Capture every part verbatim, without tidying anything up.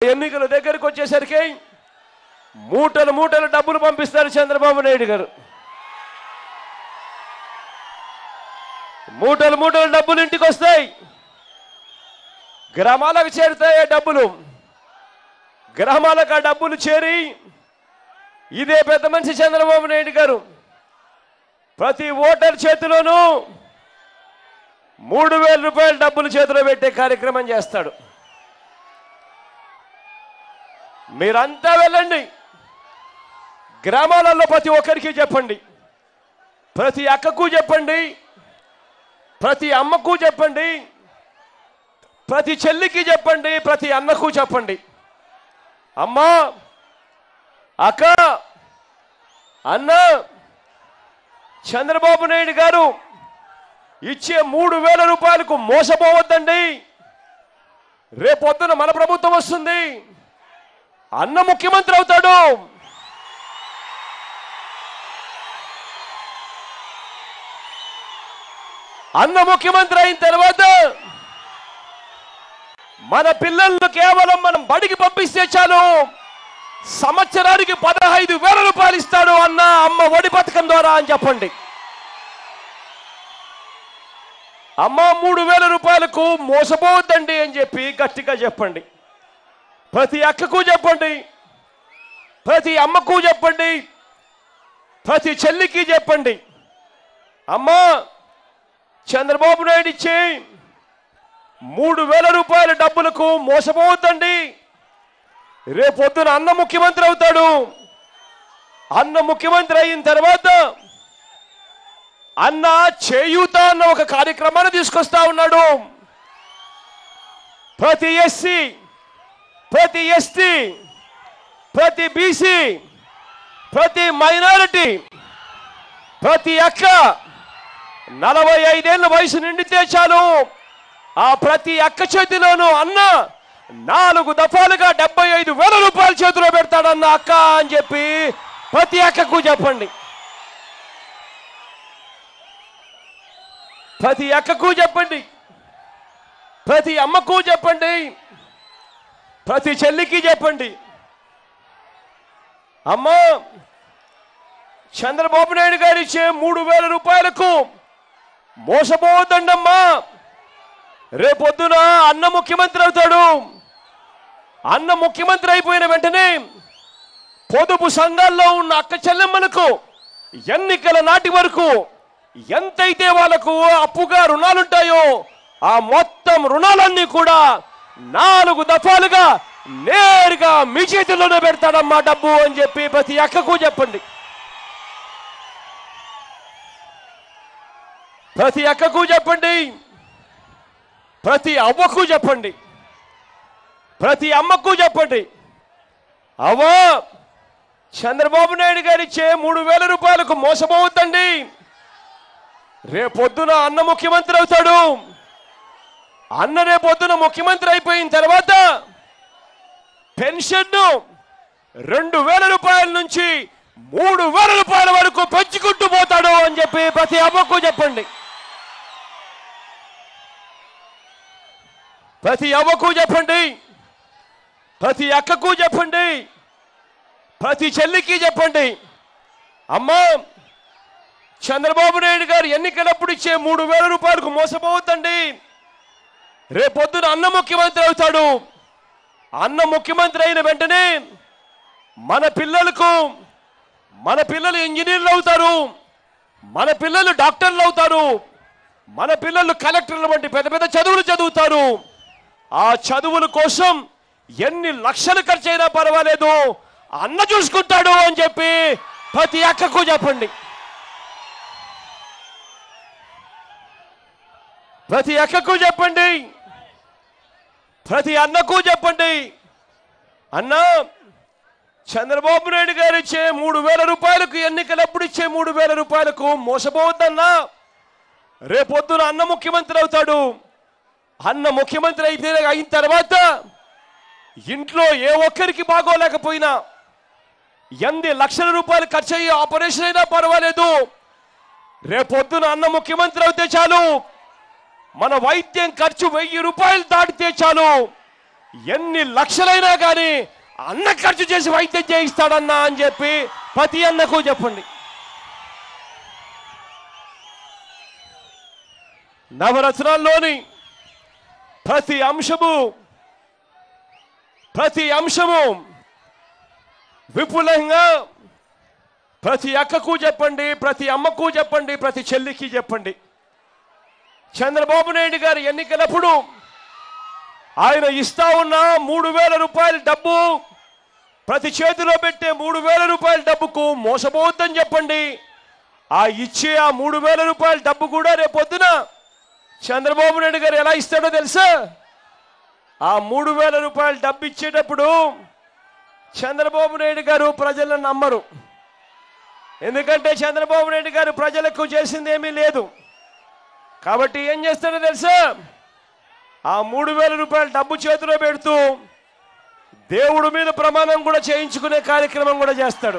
ఎన్నికల దగ్గరికి వచ్చేసరికి మూటలు మూటలు డబ్బులు పంపిస్తారు చంద్రబాబు నాయుడు గారు. మూటలు మూటలు డబ్బులు ఇంటికి వస్తాయి, గ్రామాలకు చేరుతాయి. డబ్బులు గ్రామాలకు ఆ డబ్బులు చేరి ఇదే పెద్ద మనిషి చంద్రబాబు నాయుడు గారు ప్రతి ఓటర్ చేతిలోనూ మూడు వేల రూపాయల డబ్బులు చేతిలో పెట్టే కార్యక్రమం చేస్తాడు. మీరంతా వెళ్ళండి, గ్రామాలలో ప్రతి ఒక్కరికి చెప్పండి, ప్రతి అక్కకు చెప్పండి, ప్రతి అమ్మకు చెప్పండి, ప్రతి చెల్లికి చెప్పండి, ప్రతి అన్నకు చెప్పండి. అమ్మా, అక్క, అన్న, చంద్రబాబు నాయుడు గారు ఇచ్చే మూడు వేల రూపాయలకు మోసపోవద్దండి. రేపొద్దున మన ప్రభుత్వం వస్తుంది, అన్న ముఖ్యమంత్రి అవుతాడు. అన్న ముఖ్యమంత్రి అయిన తర్వాత మన పిల్లలను కేవలం మనం బడికి పంపిస్తే చాలు, సంవత్సరానికి పదహైదు వేల రూపాయలు ఇస్తాడు అన్న అమ్మ ఒడి పథకం ద్వారా అని చెప్పండి. అమ్మ మూడు వేల రూపాయలకు మోసపోవద్దండి అని చెప్పి గట్టిగా చెప్పండి. ప్రతి అక్కకు చెప్పండి, ప్రతి అమ్మకు చెప్పండి, ప్రతి చెల్లికి చెప్పండి. అమ్మా, చంద్రబాబు నాయుడు ఇచ్చే మూడు వేల రూపాయల డబ్బులకు మోసపోవద్దండి. రేపొద్దున అన్న ముఖ్యమంత్రి అవుతాడు. అన్న ముఖ్యమంత్రి అయిన తర్వాత అన్న చేయూత అన్న ఒక కార్యక్రమాన్ని తీసుకొస్తా ఉన్నాడు. ప్రతి ఎస్సీ, ప్రతి ఎస్టీ, ప్రతి బీసీ, ప్రతి మైనారిటీ, ప్రతి అక్క నలభై ఐదేళ్ల వయసు నిండితే చాలు, ఆ ప్రతి అక్క చేతిలోనూ అన్న నాలుగు దఫాలుగా డెబ్బై ఐదు వేల రూపాయల చేతిలో పెడతాడన్న అక్క అని చెప్పి ప్రతి అక్కకు చెప్పండి. ప్రతి అక్కకు చెప్పండి, ప్రతి అమ్మకు చెప్పండి, ప్రతి చెల్లికి చెప్పండి. అమ్మా, చంద్రబాబు నాయుడు గారు ఇచ్చే మూడు వేల రూపాయలకు మోసపోవద్దండమ్మా. రేపొద్దున అన్న ముఖ్యమంత్రి అవుతాడు. అన్న ముఖ్యమంత్రి అయిపోయిన వెంటనే పొదుపు సంఘాల్లో ఉన్న అక్క చెల్లెమ్మలకు ఎన్నికల నాటి వరకు ఎంతైతే వాళ్ళకు అప్పుగా రుణాలుంటాయో ఆ మొత్తం రుణాలన్నీ కూడా నాలుగు దఫాలుగా నేరుగా మీ చేతుల్లోనే పెడతాడమ్మా డబ్బు అని చెప్పి ప్రతి అక్కకు చెప్పండి. ప్రతి అక్కకు చెప్పండి, ప్రతి అవ్వకు చెప్పండి, ప్రతి అమ్మకు చెప్పండి. అవ్వ, చంద్రబాబు నాయుడు గారు ఇచ్చే మూడు వేల రూపాయలకు మోసపోవద్దండి. రేపొద్దున అన్న ముఖ్యమంత్రి అవుతాడు. అన్న రేపొద్దున ముఖ్యమంత్రి అయిపోయిన తర్వాత పెన్షన్ రెండు వేల రూపాయల నుంచి మూడు వేల రూపాయల వరకు పెంచుకుంటూ పోతాడు అని చెప్పి ప్రతి అమ్మకు చెప్పండి. ప్రతి అవ్వకు చెప్పండి, ప్రతి అక్కకు చెప్పండి, ప్రతి చెల్లికి చెప్పండి. అమ్మా, చంద్రబాబు నాయుడు గారు ఎన్నికలప్పుడు ఇచ్చే మూడు వేల రూపాయలకు మోసపోవద్దండి. రేపొద్దున అన్న ముఖ్యమంత్రి అవుతాడు. అన్న ముఖ్యమంత్రి అయిన వెంటనే మన పిల్లలకు మన పిల్లలు ఇంజనీర్లు అవుతారు, మన పిల్లలు డాక్టర్లు అవుతారు, మన పిల్లలు కలెక్టర్ల వంటి పెద్ద పెద్ద చదువులు చదువుతారు. ఆ చదువుల కోసం ఎన్ని లక్షలు ఖర్చు అయినా పర్వాలేదు, అన్న చూసుకుంటాడు అని చెప్పి ప్రతి అక్కకు చెప్పండి. ప్రతి అక్కకు చెప్పండి, ప్రతి అన్నకు చెప్పండి. అన్న, చంద్రబాబు నాయుడు గారు ఇచ్చే మూడు వేల రూపాయలకు ఎన్నికలప్పుడు ఇచ్చే మూడు వేల రూపాయలకు మోసపోవద్దన్నా. రేపొద్దున అన్న ముఖ్యమంత్రి అవుతాడు. అన్న ముఖ్యమంత్రి అయితే అయిన తర్వాత ఇంట్లో ఏ ఒక్కరికి బాగోలేకపోయినా, ఎన్ని లక్షల రూపాయలు ఖర్చు అయ్యే ఆపరేషన్ అయినా పర్వాలేదు, రేపొద్దున అన్న ముఖ్యమంత్రి అయితే చాలు, మన వైద్యం ఖర్చు వెయ్యి రూపాయలు దాటితే చాలు, ఎన్ని లక్షలైనా కానీ అన్న ఖర్చు చేసి వైద్యం చేయిస్తాడన్నా అని చెప్పి ప్రతి అన్నకు చెప్పండి. నవరత్నాల్లోని ప్రతి అంశము ప్రతి అంశము విపులంగా ప్రతి అక్కకు చెప్పండి, ప్రతి అమ్మకు చెప్పండి, ప్రతి చెల్లికి చెప్పండి. చంద్రబాబు నాయుడు గారు ఎన్నికలప్పుడు ఆయన ఇస్తా ఉన్న మూడు వేల రూపాయల డబ్బు, ప్రతి చేతిలో పెట్టే మూడు వేల రూపాయల డబ్బుకు మోసపోవద్దని చెప్పండి. ఆ ఇచ్చే ఆ మూడు వేల రూపాయల డబ్బు కూడా రేపొద్దున చంద్రబాబు నాయుడు గారు ఎలా ఇస్తాడో తెలుసా? ఆ మూడు వేల రూపాయల డబ్బు ఇచ్చేటప్పుడు చంద్రబాబు నాయుడు గారు ప్రజలను నమ్మరు. ఎందుకంటే చంద్రబాబు నాయుడు గారు ప్రజలకు చేసింది ఏమీ లేదు. కాబట్టి ఏం చేస్తాడో తెలుసా? ఆ మూడు వేల రూపాయల డబ్బు చేతిలో పెడుతూ దేవుడి మీద ప్రమాణం కూడా చేయించుకునే కార్యక్రమం కూడా చేస్తాడు.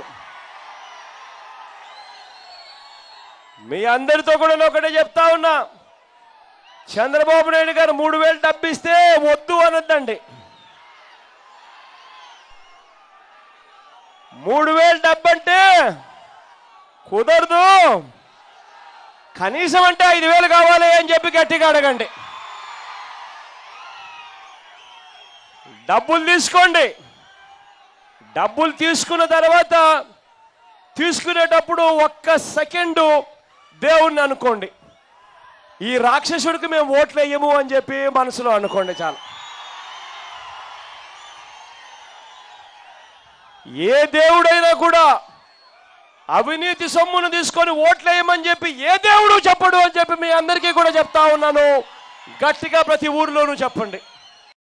మీ అందరితో కూడా నేను ఒకటే చెప్తా ఉన్నా, చంద్రబాబు నాయుడు గారు మూడు వేలు డబ్బు ఇస్తే వద్దు అనొద్దండి. మూడు వేలు డబ్బు అంటే కుదరదు, కనీసం అంటే ఐదు వేలు కావాలి అని చెప్పి గట్టిగా అడగండి. డబ్బులు తీసుకోండి. డబ్బులు తీసుకున్న తర్వాత తీసుకునేటప్పుడు ఒక్క సెకండు దేవుణ్ణి అనుకోండి, ఈ రాక్షసుడికి మేము ఓట్లు వేయము అని చెప్పి మనసులో అనుకోండి చాలు. ఏ దేవుడైనా కూడా అవినీతి సొమ్మును తీసుకొని ఓట్లు వేయమని చెప్పి ఏ దేవుడు చెప్పడు అని చెప్పి మీ అందరికీ కూడా చెప్తా ఉన్నాను. గట్టిగా ప్రతి ఊరిలోనూ చెప్పండి.